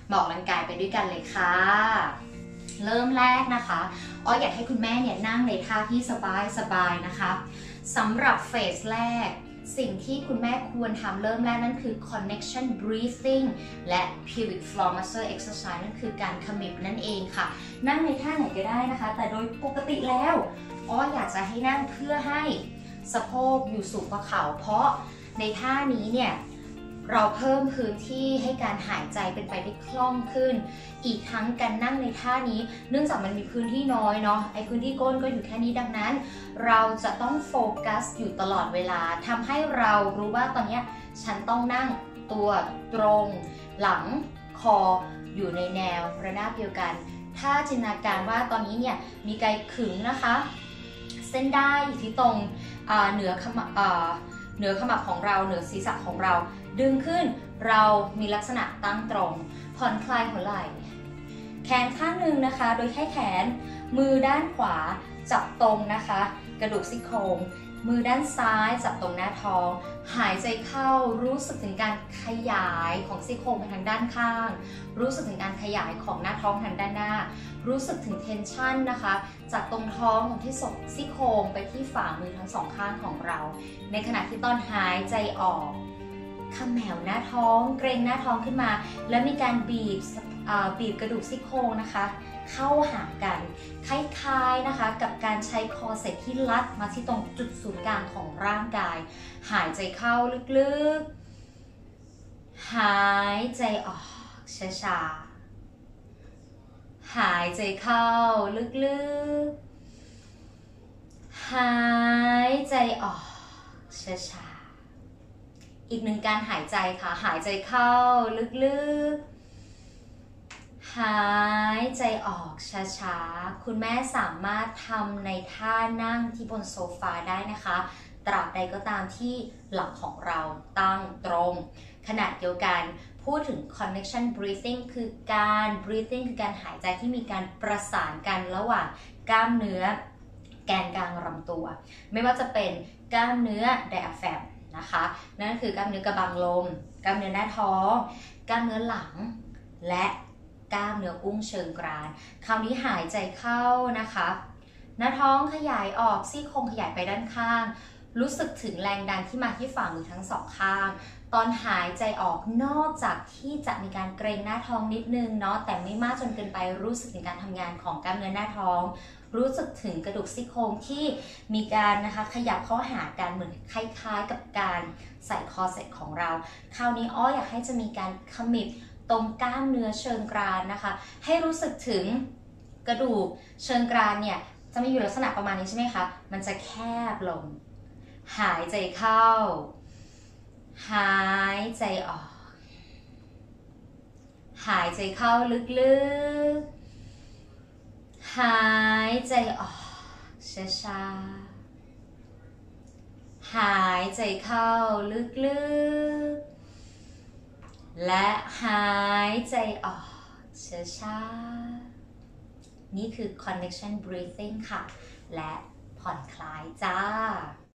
มาออกกำลังกายไปด้วยกันเลยค่ะเริ่มแรกนะคะอ้ออยากให้คุณแม่เนี่ยนั่งในท่าที่สบายๆนะคะสำหรับเฟสแรกสิ่งที่คุณแม่ควรทำเริ่มแรกนั่นคือ connection breathing และ pelvic floor muscle exercise นั่นคือการขมิบนั่นเองค่ะนั่งในท่าไหนก็ได้นะคะแต่โดยปกติแล้วอ้ออยากจะให้นั่งเพื่อให้สะโพกอยู่สูงกว่าเข่าเพราะในท่านี้เนี่ยเราเพิ่มพื้นที่ให้การหายใจเป็นไปได้คล่องขึ้นอีกทั้งการนั่งในท่านี้เนื่องจากมันมีพื้นที่น้อยเนาะไอ้พื้นที่ก้นก็อยู่แค่นี้ดังนั้นเราจะต้องโฟกัสอยู่ตลอดเวลาทำให้เรารู้ว่าตอนนี้ฉันต้องนั่งตัวตรงหลังคออยู่ในแนวระนาบเดียวกันถ้าจินตนาการว่าตอนนี้เนี่ยมีไกขึงนะคะเส้นได้อยู่ที่ตรงเหนือขมับของเราเหนือศีรษะของเราดึงขึ้นเรามีลักษณะตั้งตรงผ่อนคลายหัวไหล่แขนข้างหนึ่งนะคะโดยให้แขนมือด้านขวาจับตรงนะคะกระดูกซี่โครงมือด้านซ้ายจับตรงหน้าท้องหายใจเข้ารู้สึกถึงการขยายของซี่โครงไปทางด้านข้างรู้สึกถึงการขยายของหน้าท้องทางด้านหน้ารู้สึกถึงเทนชันนะคะจากตรงท้องตรงที่ซี่โครงไปที่ฝ่ามือทั้งสองข้างของเราในขณะที่ตอนหายใจออกขมแหวหน้าท้องเกรงหน้าท้องขึ้นมาแล้วมีการบีบกระดูกซี่โครงนะคะเข้าหากันคล้ายๆนะคะกับการใช้คอร์เซ็ตที่รัดมาที่ตรงจุดศูนย์กลางของร่างกายหายใจเข้าลึกๆหายใจออกช้าๆหายใจเข้าลึกๆหายใจออกช้าๆอีกหนึ่งการหายใจค่ะหายใจเข้าลึกๆหายใจออกช้าๆคุณแม่สามารถทำในท่านั่งที่บนโซฟาได้นะคะตราบใดก็ตามที่หลังของเราตั้งตรงขณะเดียวกันพูดถึง connection breathing คือการ breathing คือการหายใจที่มีการประสานกันระหว่างกล้ามเนื้อแกนกลางลำตัวไม่ว่าจะเป็นกล้ามเนื้อ diaphragm นะคะนั่นคือกล้ามเนื้อกระบังลมกล้ามเนื้อหน้าท้องกล้ามเนื้อหลังและกล้ามเนื้ออุ้งเชิงกรานคราวนี้หายใจเข้านะคะหน้าท้องขยายออกซี่โครงขยายไปด้านข้างรู้สึกถึงแรงดันที่มาที่ฝ่ามือทั้งสองข้างตอนหายใจออกนอกจากที่จะมีการเกร็งหน้าท้องนิดนึงเนาะแต่ไม่มากจนเกินไปรู้สึกถึงการทำงานของกล้ามเนื้อหน้าท้องรู้สึกถึงกระดูกซี่โครงที่มีการนะคะขยับเข้าหากันเหมือนคล้ายๆกับการใส่คอร์เซ็ตของเราคราวนี้อ้ออยากให้จะมีการขมิบตรงกล้ามเนื้อเชิงกรานนะคะให้รู้สึกถึงกระดูกเชิงกรานเนี่ยจะมีอยู่ลักษณะประมาณนี้ใช่ไหมคะมันจะแคบลงหายใจเข้าหายใจออกหายใจเข้าลึกๆหายใจออกช้าๆหายใจเข้าลึกๆและหายใจออกช้าๆนี่คือ connection breathing ค่ะและผ่อนคลายจ้า